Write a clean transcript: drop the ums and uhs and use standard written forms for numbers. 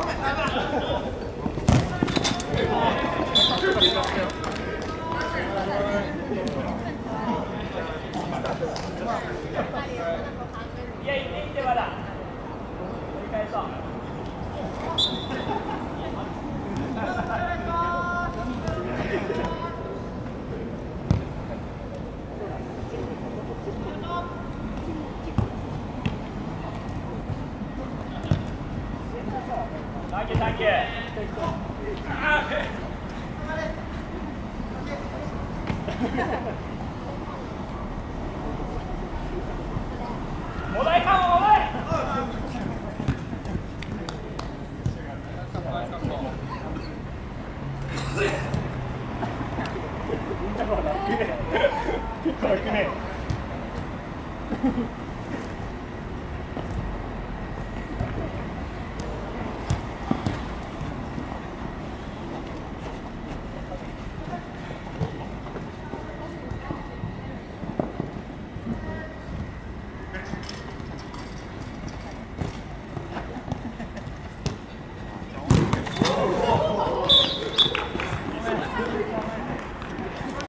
いや、いってまだ。取り返そう。サンキュー。もだいかも、もだい。結構楽ね。